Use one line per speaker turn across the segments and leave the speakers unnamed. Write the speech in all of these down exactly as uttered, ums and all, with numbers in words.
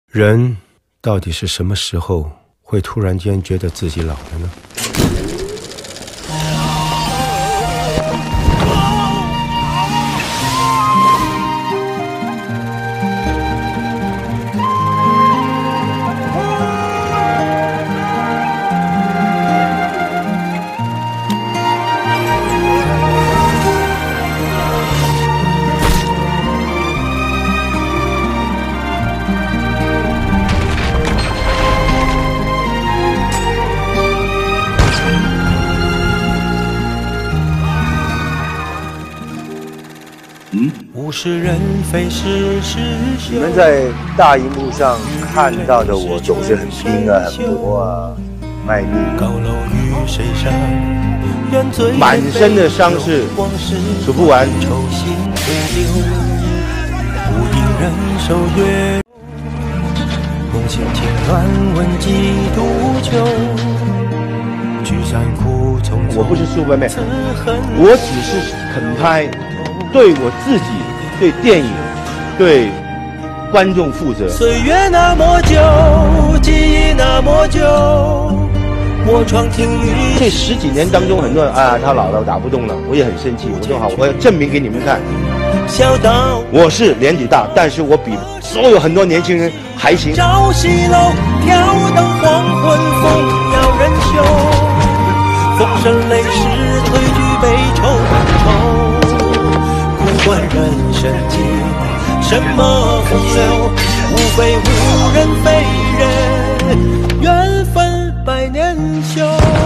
人到底是什么时候会突然间觉得自己老了呢？
嗯，
物是人非事事休。
你们在大荧幕上看到的我总是很拼啊、很搏啊、卖命，满身的伤势数不完。
梦前千乱问几度秋，聚散苦匆匆。
我不是 Superman， 我只是肯拍。对我自己、对电影、对观众负责。
岁月那么久，记忆那么久，我闯听雨。
这十几年当中，很多人啊，他老了打不动了，我也很生气。我说好，我要证明给你们看，我是年纪大，但是我比所有很多年轻人还行。
朝夕楼挑灯黄昏，风摇人袖，风声泪湿褪去悲愁愁。不管人生经什么风流，无非无人非人，缘分百年修。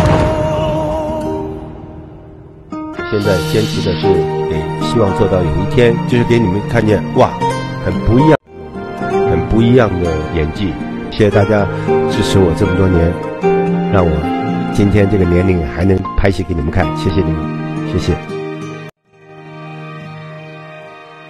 现在坚持的是给，希望做到有一天，就是给你们看见哇，很不一样，很不一样的演技。谢谢大家支持我这么多年，让我今天这个年龄还能拍戏给你们看，谢谢你们，谢谢。